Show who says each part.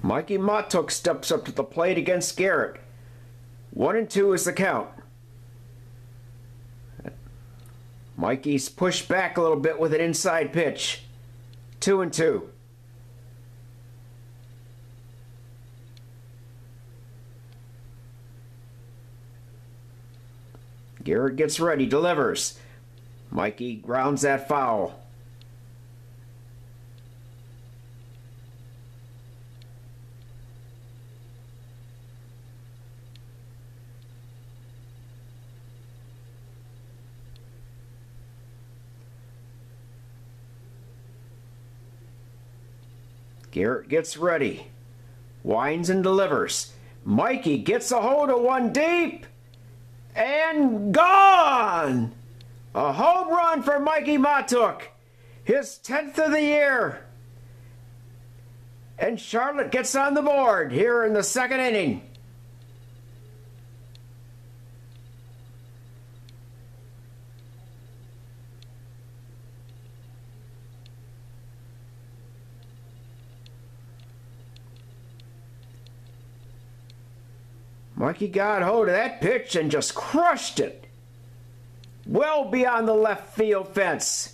Speaker 1: Mikie Mahtook steps up to the plate against Garrett. 1-2 is the count. Mikey's pushed back a little bit with an inside pitch. 2-2. Garrett gets ready, delivers. Mikie grounds that foul. Garrett gets ready, winds and delivers. Mikie gets a hold of one deep, and gone! A home run for Mikie Mahtook, his 10th of the year. And Charlotte gets on the board here in the second inning. Mikie got hold of that pitch and just crushed it well beyond the left field fence.